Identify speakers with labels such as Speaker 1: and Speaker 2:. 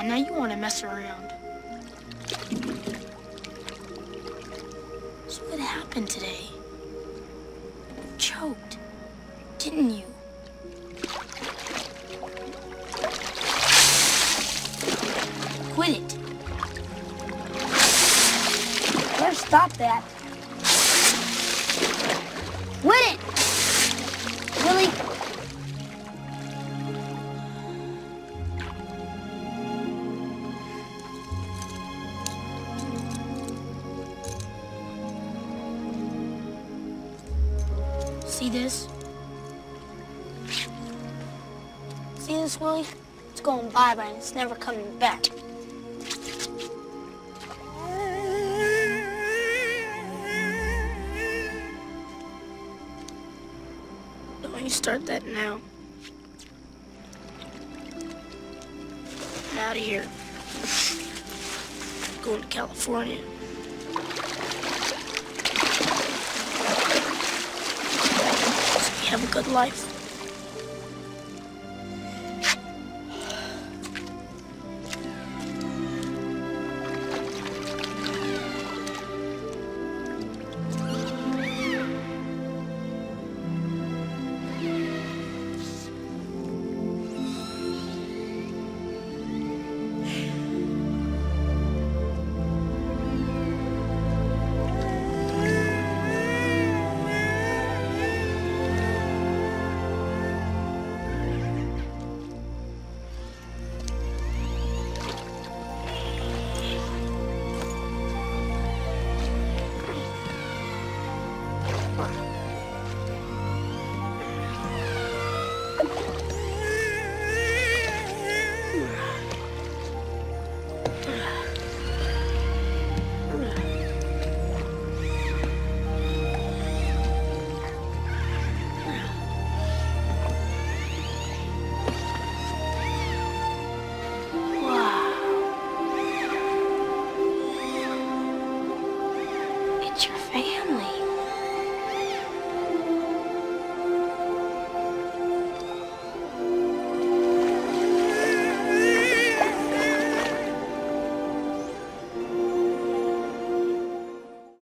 Speaker 1: Yeah, now you want to mess around. So what happened today? You choked, didn't you? Quit it.
Speaker 2: Better stop that. Quit it! Willy.
Speaker 1: See this? See this, Willy? It's going bye-bye and it's never coming back. Don't you start that now. I'm out of here. Going to California. So you have a good life. It's your face.